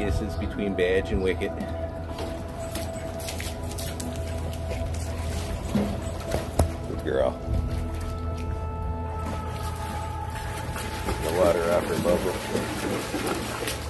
distance between badge and wicket. Good girl. The water off her bubble.